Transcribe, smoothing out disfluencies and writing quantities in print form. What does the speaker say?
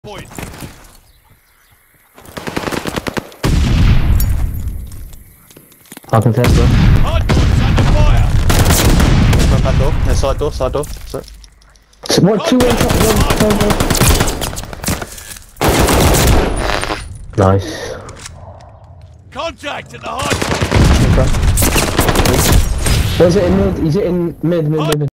Point. I can test bro. Hardpoint's under fire. Front back door. No, side door, side door. Sorry. So, what, two on top, one. Nice. Contact at the hardpoint. In front. Where's it in mid? Is it in mid?